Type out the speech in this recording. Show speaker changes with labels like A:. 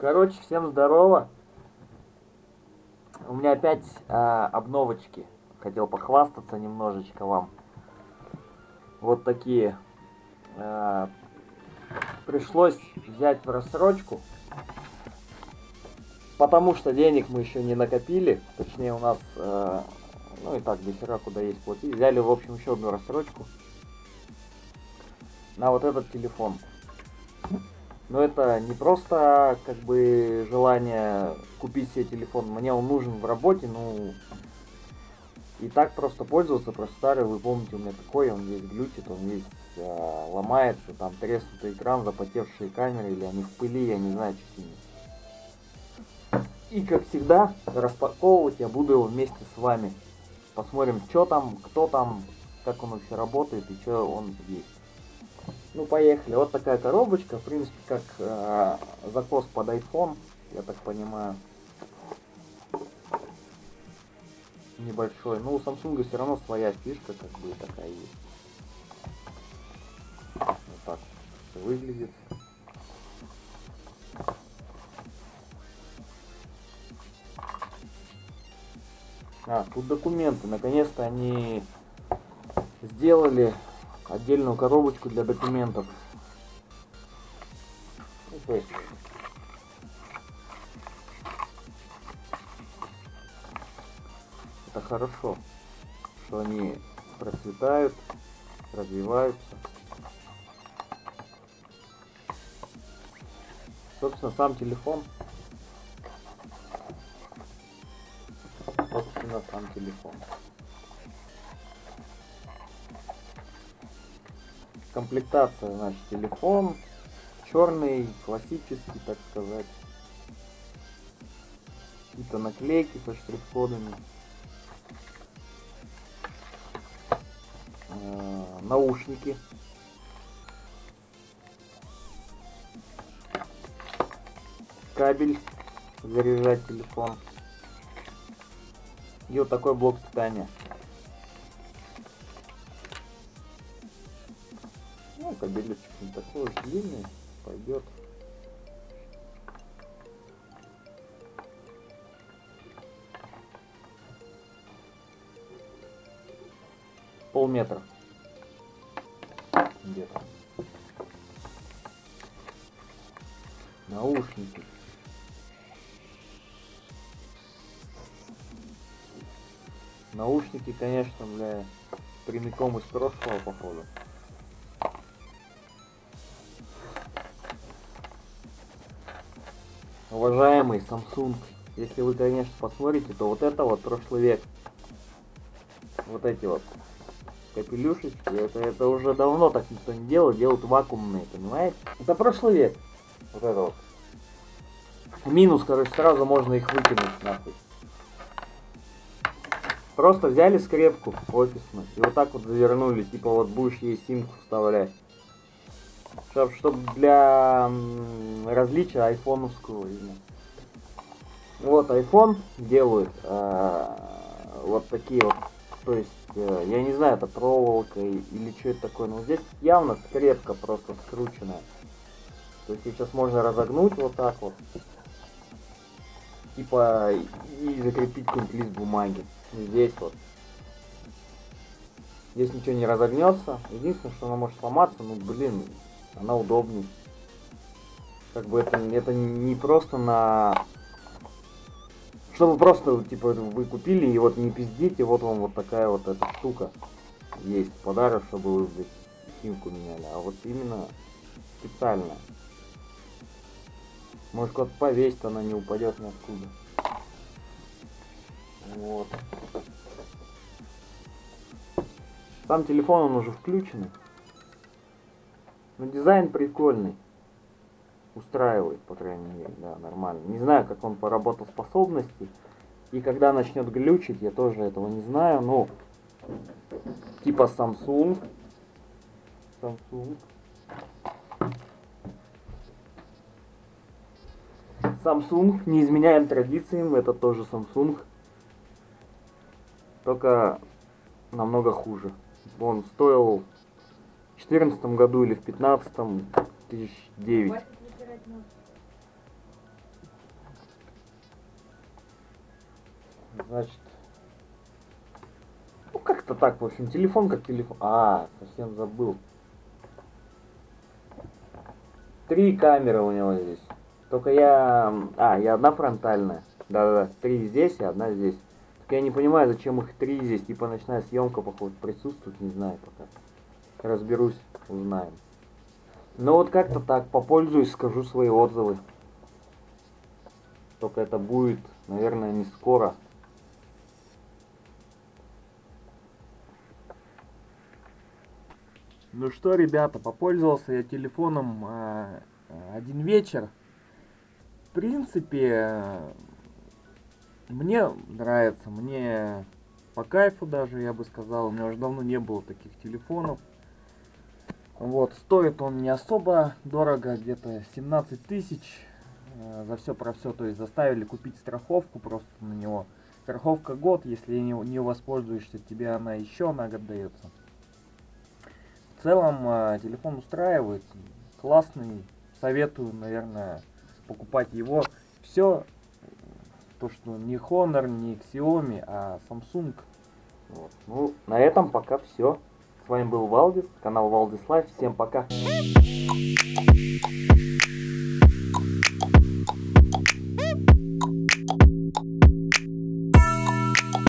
A: Короче, всем здорово. У меня опять обновочки. Хотел похвастаться немножечко вам. Вот такие. Пришлось взять в рассрочку. Потому что денег мы еще не накопили. Точнее у нас, ну и так до хера куда есть платить. Взяли в общем еще одну рассрочку. На вот этот телефон. Но это не просто как бы желание купить себе телефон. Мне он нужен в работе, ну и так просто пользоваться, просто старый, вы помните, у меня такой, он весь глючит, он весь ломается, там треснутый экран, запотевшие камеры, или они в пыли, я не знаю, что с ними. И как всегда, распаковывать я буду его вместе с вами. Посмотрим, что там, кто там, как он вообще работает и что он есть. Ну, поехали. Вот такая коробочка, в принципе, как закос под iPhone, я так понимаю. Небольшой. Ну, у Samsung все равно своя фишка, как бы, такая есть. Вот так все выглядит. Тут документы. Наконец-то они сделали отдельную коробочку для документов. Ну, то есть это хорошо, что они процветают, развиваются. Собственно, сам телефон. Собственно, сам телефон. Комплектация, значит, телефон черный, классический, так сказать. Какие-то наклейки со штрих-кодами. Наушники. Кабель, заряжать телефон. И вот такой блок питания. Ну, кабелечек не такой уж длинный, пойдет. Полметра. Где-то. Наушники. Наушники, конечно, бля, прямиком из прошлого, походу. Уважаемый Samsung, если вы, конечно, посмотрите, то вот это вот прошлый век. Вот эти вот капелюшечки, это уже давно так никто не делал, делают вакуумные, понимаете? Это прошлый век. Вот это вот. Минус, короче, сразу можно их выкинуть нахуй. Просто взяли скрепку офисную и вот так вот завернули, типа вот будешь ей симку вставлять. Чтобы для различия айфоновского. Вот iPhone делают вот такие вот, то есть я не знаю, это проволока или что это такое, но здесь явно скрепка просто скрученная. То есть сейчас можно разогнуть вот так вот, типа и закрепить какой-нибудь лист бумаги. Здесь вот. Здесь ничего не разогнется. Единственное, что она может сломаться, ну блин, она удобней. Как бы это не просто на... Чтобы просто, типа, вы купили и вот не пиздите, вот вам вот такая вот эта штука есть подарок, чтобы вы симку меняли. А вот именно специальная. Может, куда-то повесить, она не упадет ниоткуда. Вот. Сам телефон, он уже включенный. Но дизайн прикольный. Устраивает, по крайней мере, да, нормально. Не знаю, как он по работоспособности. И когда начнет глючить, я тоже этого не знаю. Ну, типа Samsung. Samsung, не изменяем традициям, это тоже Samsung. Только намного хуже. Он стоил в 2014 году или в 2015 1009. Значит, ну как-то так, в общем, телефон как телефон. Совсем забыл. 3 камеры у него здесь. Только и одна фронтальная. Да-да-да, 3 здесь и одна здесь. Только я не понимаю, зачем их 3 здесь. Типа ночная съемка, походу, присутствует, не знаю пока. Разберусь, узнаем. Ну вот как-то так, попользуюсь, скажу свои отзывы. Только это будет, наверное, не скоро. Ну что, ребята, попользовался я телефоном один вечер. В принципе, мне нравится, мне по кайфу даже, я бы сказал. У меня уже давно не было таких телефонов. Вот, стоит он не особо дорого, где-то 17 тысяч. За все про все, то есть заставили купить страховку просто на него. Страховка год, если не воспользуешься, тебе она еще на год дается. В целом телефон устраивает, классный, советую, наверное, покупать его. Все, то что не Honor, не Xiaomi, а Samsung. Вот. Ну, на этом пока все. С вами был Валдис, канал Валдис Лайф. Всем пока.